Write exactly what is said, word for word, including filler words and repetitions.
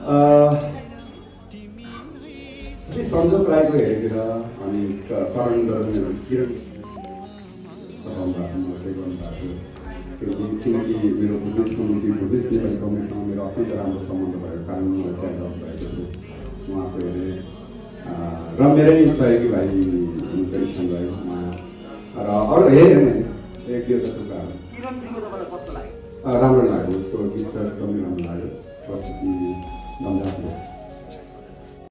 संजोग राईको हेरेर अनि करण गर्ने किरण किनकि मेरो बुद्धिस्ट कम्युनिटी बुद्धिस्ट नेपाली कम्युनिटीसँग मेरो अत्यन्त राम्रो सम्बन्ध भएको कारण म त्यहाँ ड्रप भएको छु उहाँको हेरेँ र मेरै सहयोगी भाइ हुनुहुन्छ ईशान भाइ उहाँ र अरू हेरेँ मैले एक दुईवटा टुक्राहरू राम्रो लाग्यो उसको गीत चोइस पनि राम्रो लाग्यो प्रस्तुति दमदार थियो